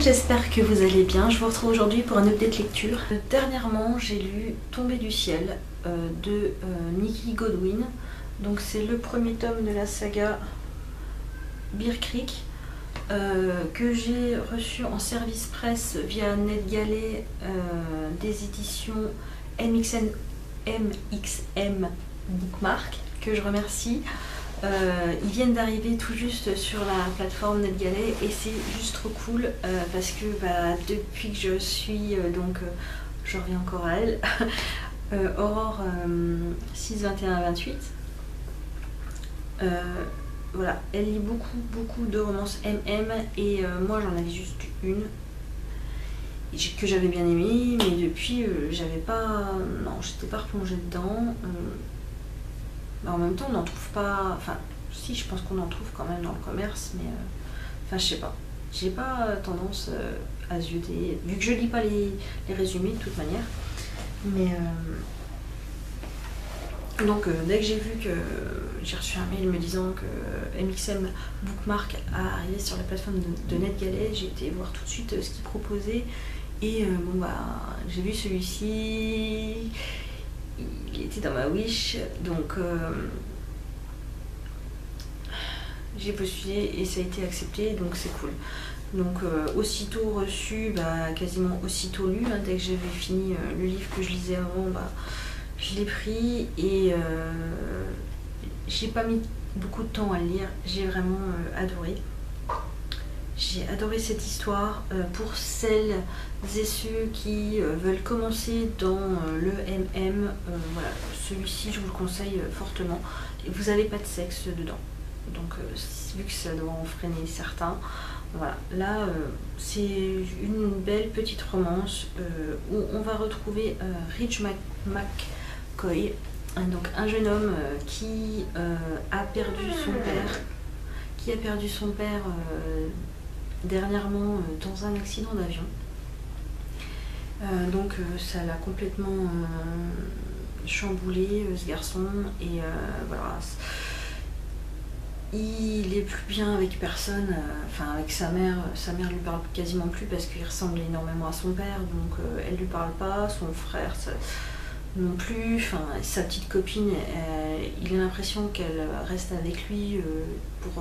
j'espère que vous allez bien. Je vous retrouve aujourd'hui pour un update lecture. Dernièrement, j'ai lu Tombée du ciel de Nikki Godwin. Donc c'est le premier tome de la saga Bear Creek que j'ai reçu en service presse via NetGalley des éditions MXM Bookmark, que je remercie. Ils viennent d'arriver tout juste sur la plateforme NetGalley et c'est juste trop cool parce que depuis que je suis je reviens encore à elle, Aurore 6-21-28, voilà, elle lit beaucoup de romances MM et moi j'en avais juste une que j'avais bien aimée, mais depuis j'avais pas, non, j'étais pas replongée dedans. En même temps on n'en trouve pas, enfin si, je pense qu'on en trouve quand même dans le commerce, mais enfin je sais pas, j'ai pas tendance à zioter, vu que je lis pas les résumés de toute manière, mais donc dès que j'ai vu que j'ai reçu un mail me disant que MXM Bookmark a arrivé sur la plateforme de NetGalley, j'ai été voir tout de suite ce qu'ils proposaient et bon j'ai vu celui-ci. Il était dans ma wish, donc j'ai postulé et ça a été accepté, donc c'est cool. Donc aussitôt reçu, quasiment aussitôt lu, dès que j'avais fini le livre que je lisais avant, je l'ai pris et j'ai pas mis beaucoup de temps à le lire, j'ai vraiment adoré. J'ai adoré cette histoire. Pour celles et ceux qui veulent commencer dans le MM, voilà, celui-ci je vous le conseille fortement. Et vous n'avez pas de sexe dedans, donc vu que ça doit en freiner certains, voilà, là c'est une belle petite romance où on va retrouver Rich McCoy, donc un jeune homme qui a perdu son père, dernièrement dans un accident d'avion. Donc ça l'a complètement chamboulé, ce garçon, et voilà, il est plus bien avec personne, enfin avec sa mère lui parle quasiment plus parce qu'il ressemble énormément à son père, donc elle lui parle pas, son frère non plus, enfin sa petite copine, il a l'impression qu'elle reste avec lui pour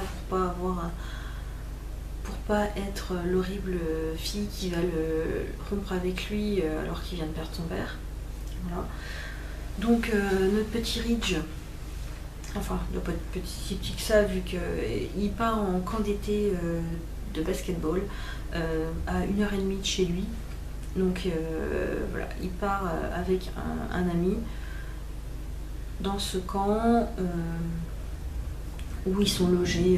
pas être l'horrible fille qui va le rompre avec lui alors qu'il vient de perdre son père. Voilà. Donc notre petit Ridge, enfin il doit pas être si petit que ça vu qu'il part en camp d'été de basketball à 1h30 de chez lui. Donc voilà, il part avec un ami dans ce camp où ils sont logés.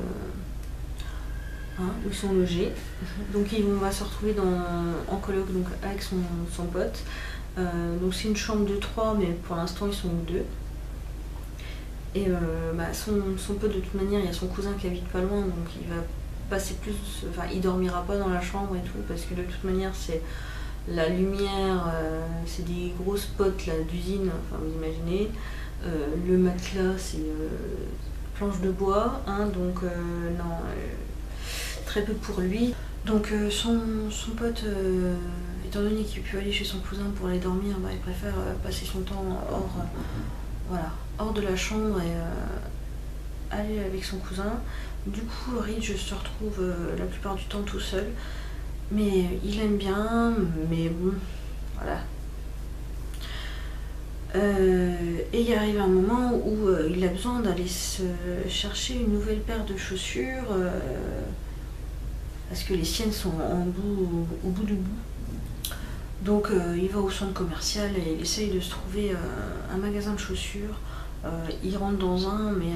Donc on va se retrouver en coloc avec son pote. Donc c'est une chambre de 3, mais pour l'instant ils sont 2. Et son pote, de toute manière, il y a son cousin qui habite pas loin, donc il va passer plus, enfin il dormira pas dans la chambre et tout, parce que de toute manière c'est la lumière, c'est des grosses potes d'usine, enfin vous imaginez, le matelas c'est planche de bois, donc non, très peu pour lui. Donc son pote, étant donné qu'il peut aller chez son cousin pour aller dormir, il préfère passer son temps hors de la chambre et aller avec son cousin. Du coup Ridge se retrouve la plupart du temps tout seul, mais il aime bien, mais bon, voilà. Et il arrive un moment où il a besoin d'aller se chercher une nouvelle paire de chaussures parce que les siennes sont au bout du bout. Donc il va au centre commercial et il essaye de se trouver un magasin de chaussures. Il rentre dans un, mais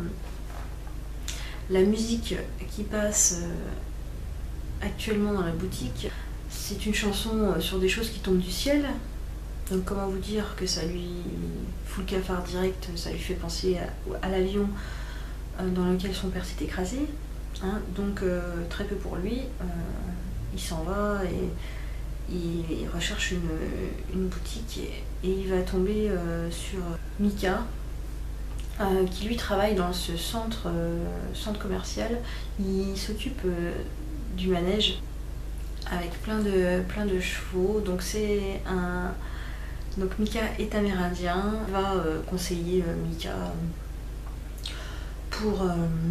la musique qui passe actuellement dans la boutique, c'est une chanson sur des choses qui tombent du ciel. Donc comment vous dire que ça lui fout le cafard direct, ça lui fait penser à l'avion dans lequel son père s'est écrasé. Donc très peu pour lui, il s'en va et il recherche une boutique et il va tomber sur Mika, qui lui travaille dans ce centre commercial. Il s'occupe du manège avec plein de chevaux. Donc c'est un... Donc Mika est amérindien, il va conseiller Mika pour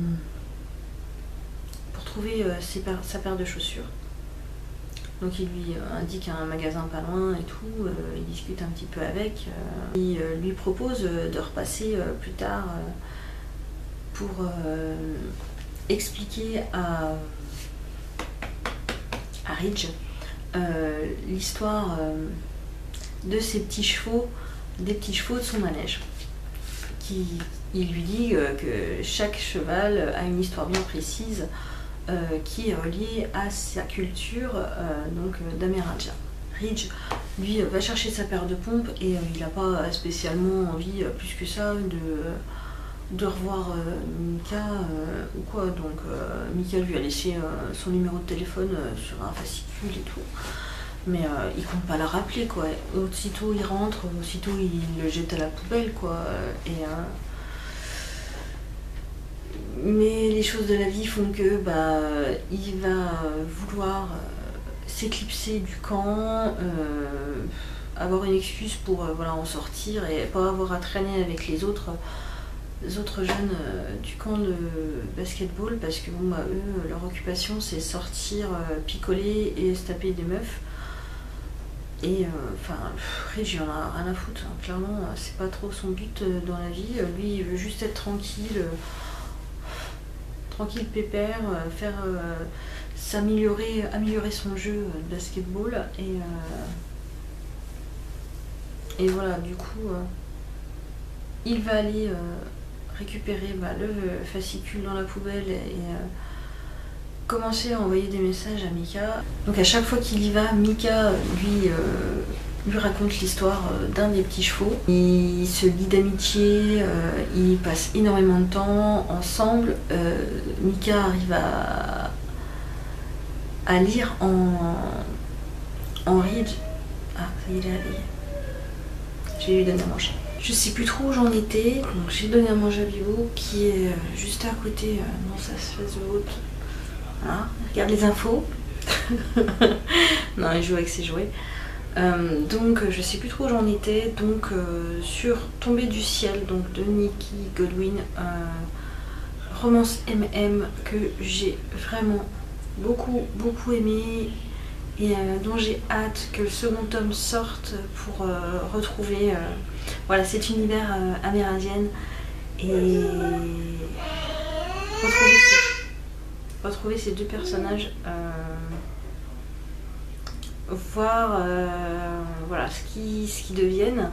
trouver sa paire de chaussures. Donc il lui indique un magasin pas loin et tout, il discute un petit peu avec. Il lui propose de repasser plus tard pour expliquer à Ridge l'histoire de ses petits chevaux, des petits chevaux de son manège. Il lui dit que chaque cheval a une histoire bien précise qui est reliée à sa culture d'Amérindien. Ridge, lui, va chercher sa paire de pompes et il n'a pas spécialement envie, plus que ça, de revoir Mika ou quoi. Donc Mika lui a laissé son numéro de téléphone sur un fascicule et tout. Mais il compte pas la rappeler, quoi. Aussitôt il rentre, aussitôt il le jette à la poubelle, quoi. Mais les choses de la vie font que il va vouloir s'éclipser du camp, avoir une excuse pour en sortir et pas avoir à traîner avec les autres jeunes du camp de basketball, parce que eux, leur occupation c'est sortir, picoler et se taper des meufs. Et Ridge, il en a rien à foutre, hein. Clairement, c'est pas trop son but dans la vie. Lui, il veut juste être tranquille, pépère, faire améliorer son jeu de basketball. Et voilà, du coup, il va aller récupérer le fascicule dans la poubelle et commencer à envoyer des messages à Mika. Donc à chaque fois qu'il y va, Mika lui raconte l'histoire d'un des petits chevaux. Ils se lient d'amitié, ils passent énormément de temps ensemble. Mika arrive à lire en Ridge. Ah, ça y est, il est réveillé. Je vais lui donner à manger. Je sais plus trop où j'en étais, donc j'ai donné à manger à Bibo qui est juste à côté dans sa espèce de haute. Voilà, regarde les infos. Non, il joue avec ses jouets. Donc je sais plus trop où j'en étais. Donc sur Tombée du ciel, donc de Nikki Goldwyn, romance MM que j'ai vraiment beaucoup aimé et dont j'ai hâte que le second tome sorte pour retrouver cet univers amérindien et retrouver ces deux personnages, voir ce qu'ils deviennent,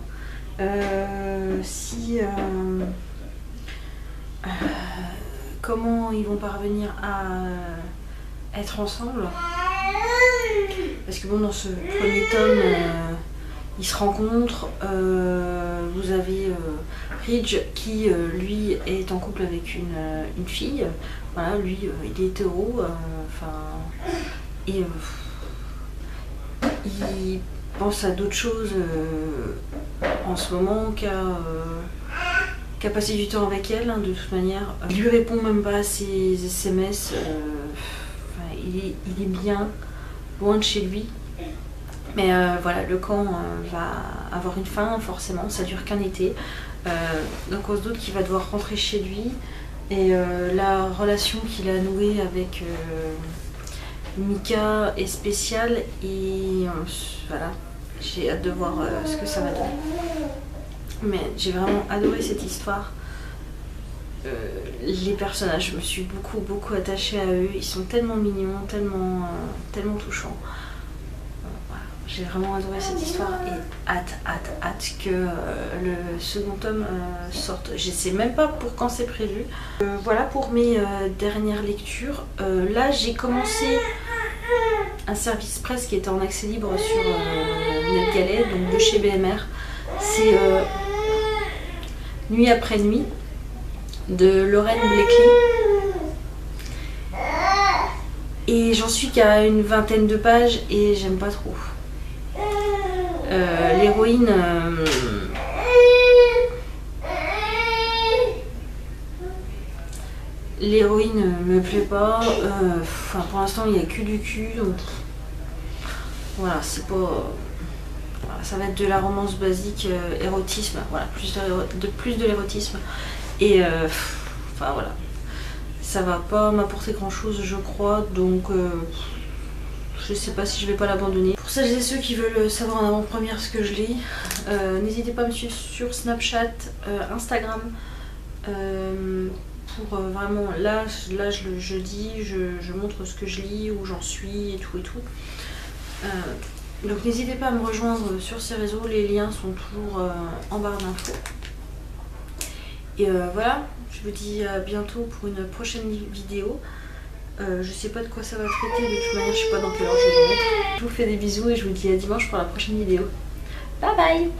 comment ils vont parvenir à être ensemble, parce que dans ce premier tome ils se rencontrent. Vous avez Ridge qui lui est en couple avec une fille. Voilà, lui il est hétéro, et il pense à d'autres choses en ce moment qu'à passer du temps avec elle, hein, de toute manière. Il lui répond même pas à ses SMS, il est bien loin de chez lui. Mais le camp va avoir une fin, forcément, ça dure qu'un été. Donc on se doute qu'il va devoir rentrer chez lui. Et la relation qu'il a nouée avec Mika est spéciale. Et j'ai hâte de voir ce que ça va donner. Mais j'ai vraiment adoré cette histoire. Les personnages, je me suis beaucoup attachée à eux. Ils sont tellement mignons, tellement touchants. J'ai vraiment adoré cette histoire et hâte que le second tome sorte. Je ne sais même pas pour quand c'est prévu. Voilà pour mes dernières lectures. Là, j'ai commencé un service presse qui était en accès libre sur NetGalley, donc de chez BMR. C'est Nuit après nuit de Lorraine Blakely. Et j'en suis qu'à une vingtaine de pages et j'aime pas trop. L'héroïne me plaît pas. Pour l'instant il n'y a que du cul, donc Voilà, c'est pas... Voilà, ça va être de la romance basique, érotisme, voilà, plus de l'érotisme. Et enfin voilà, ça va pas m'apporter grand chose je crois, donc je sais pas si je vais pas l'abandonner. Pour celles et ceux qui veulent savoir en avant-première ce que je lis, n'hésitez pas à me suivre sur Snapchat, Instagram, pour vraiment, là je dis, je montre ce que je lis, où j'en suis et tout. Donc n'hésitez pas à me rejoindre sur ces réseaux, les liens sont toujours en barre d'infos. Et voilà, je vous dis à bientôt pour une prochaine vidéo. Je sais pas de quoi ça va traiter, de toute manière je sais pas dans quelle heure je vais le mettre. Je vous fais des bisous et je vous dis à dimanche pour la prochaine vidéo. Bye bye.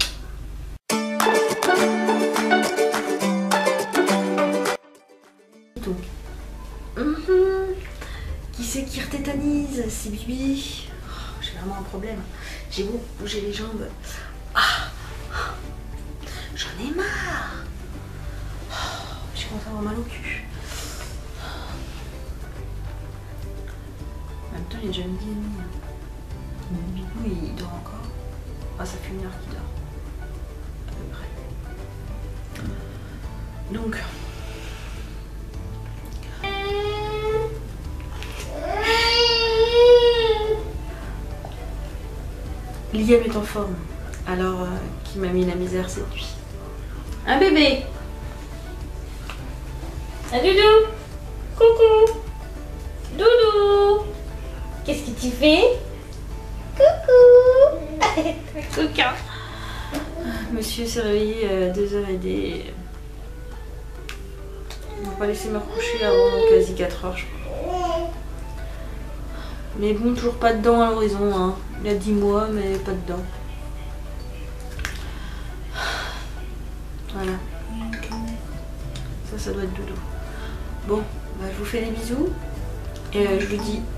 Donc, qui c'est qui retétanise? C'est Bibi. Oh, j'ai vraiment un problème. J'ai beau bouger les jambes. Ah, j'en ai marre. J'ai commencé à avoir mal au cul. En même temps, il est déjà midi et demi. Mon bibou, il dort encore. Ah, ça fait 1 heure qu'il dort. À peu près. Donc... Liam est en forme. Alors, qui m'a mis la misère cette nuit. Un bébé. Un doudou. Coucou. Doudou. Qu'est-ce que tu fais? Coucou. Coquin. Monsieur s'est réveillé à 2h et des... Il m'a pas laissé me recoucher avant quasi 4h je crois. Mais bon, toujours pas de dents à l'horizon, hein. Il a 10 mois mais pas de dents. Voilà. Ça doit être doudou. Bon, bah, je vous fais des bisous. Et je vous dis